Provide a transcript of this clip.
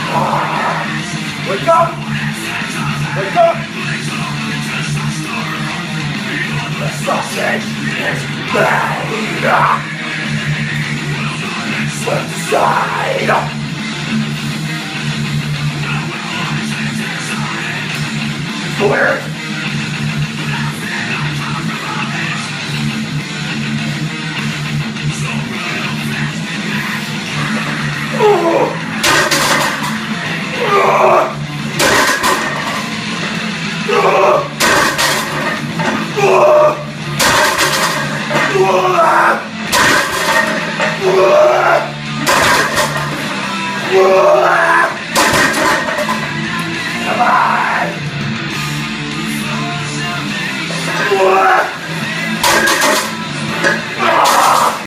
Wake up! Wake up! The sausage is made! Inside! Where